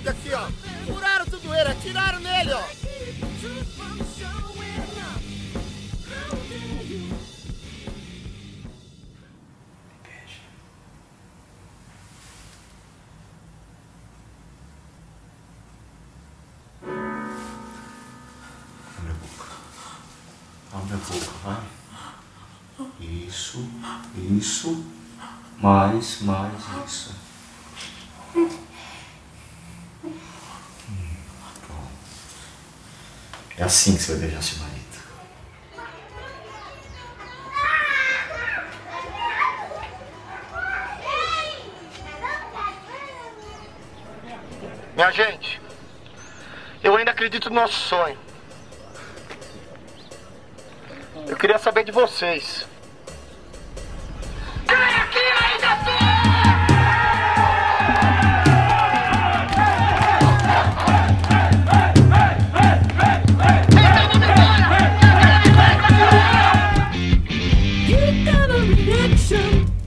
sangue aqui, ó. Furaram tudo ele, atiraram nele, ó. Abre a boca, vai. Isso, isso. Mais, isso. Pronto. É assim que você vai beijar seu marido. Minha gente, eu ainda acredito no nosso sonho. Eu queria saber de vocês. Quem aqui ainda You got a reaction.